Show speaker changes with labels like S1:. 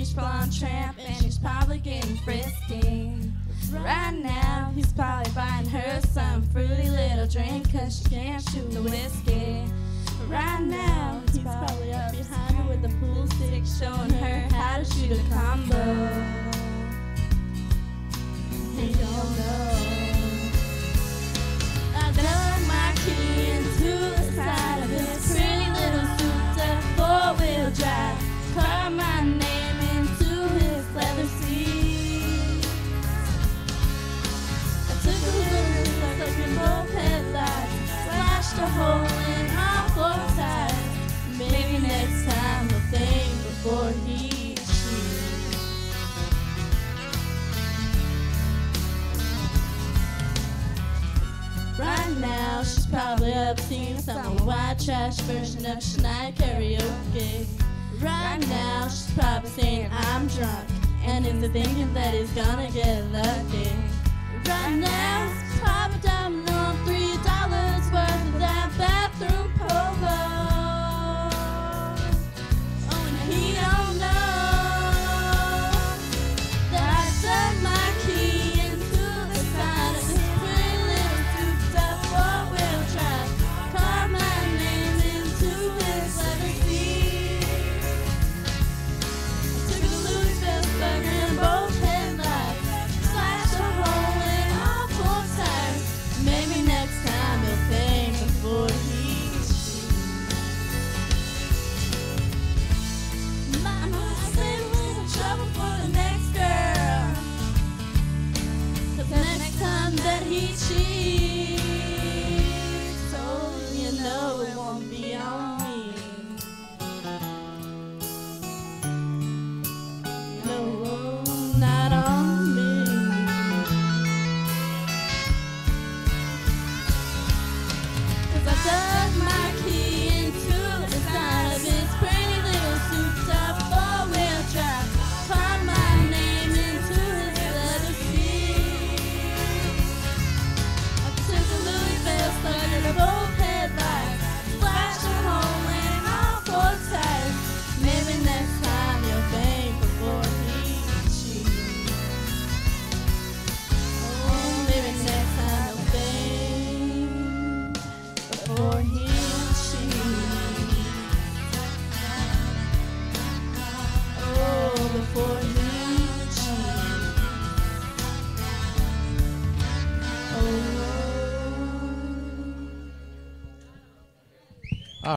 S1: beach, blonde tramp, and she's probably getting frisky. Right now, he's probably buying her some fruity little drink, 'cause she can't shoot the whiskey. Right now, he's probably up behind her with a pool stick, showing her how to shoot a combo. He don't know. I dug my key into the side of his pretty little souped-up four-wheel drive, carved my name into his leather seat. I took a look at the both headlights, slashed a hole in all four tires. Maybe next time he'll think before he shoots. Right now, she's probably up seeing some white trash version of Shania Karaoke. Right now, she's probably saying I'm drunk, and is thinking that he's gonna get lucky. Right now, she's probably dialing on 3